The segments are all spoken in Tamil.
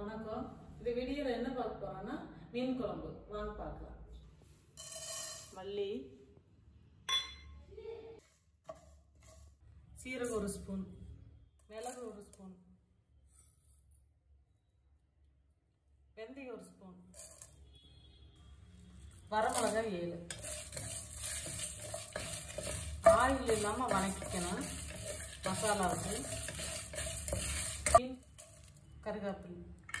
வணக்கம். இந்த வீடியோல என்ன பார்க்க போறோம்னா மீன் குழம்பு. வாங்க பார்க்கலாம். மல்லி, சீரகம் 1 ஸ்பூன், மிளகு 1 ஸ்பூன், வெந்தயம் 1 ஸ்பூன், வரமிளகாய் 7. ஆயில் இல்லாம வணக்கிக்கணும். மசாலாவுக்கு கருவேப்பிலை,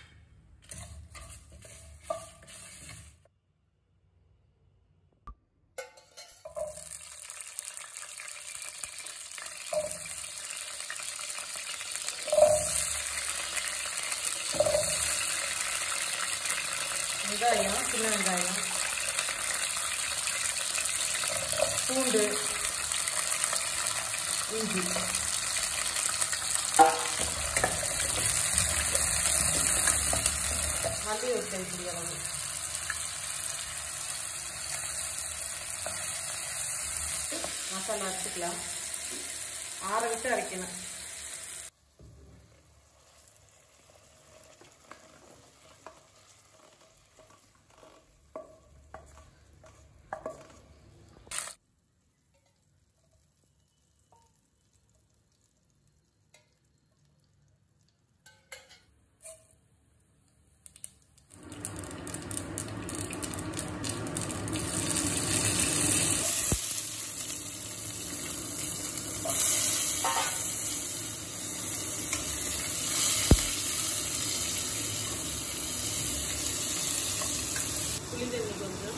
வெங்காயம், சின்ன வெங்காயம், பூண்டு, இஞ்சி, மல்லி ஒரு கைப்பிடி அளவு, மசாலா அரைச்சிக்கலாம். ஆற விட்டு அரைக்கணும். புளித்தண்ணி கொஞ்சம்,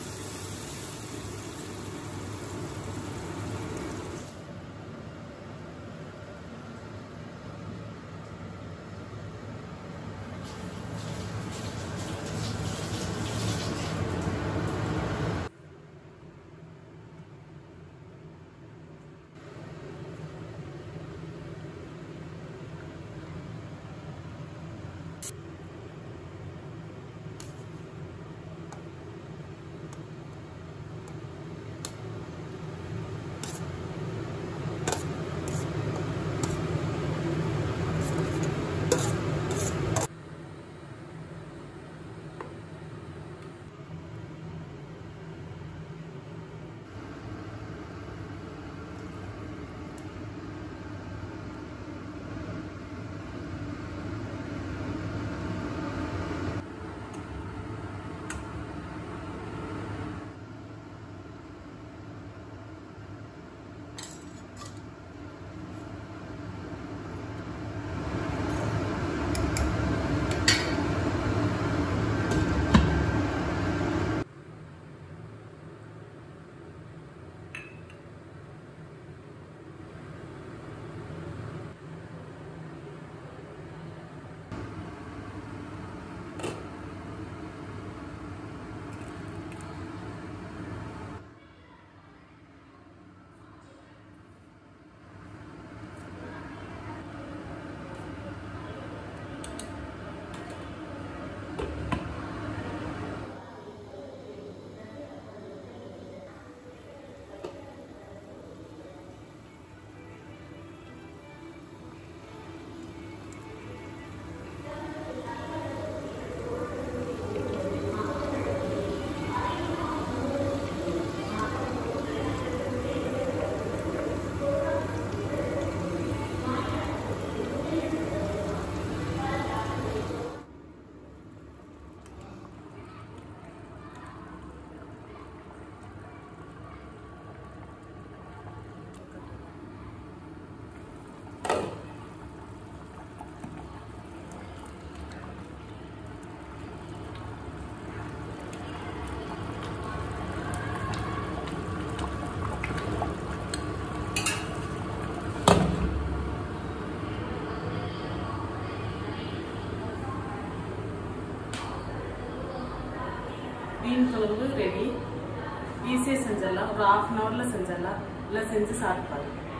மீன் குழம்பு ரெடி. ஈஸியாக செஞ்சிடலாம். ஒரு 1/2 hourல செஞ்சிடலாம். எல்லாம் செஞ்சு சாப்பிட்டு பாருங்க.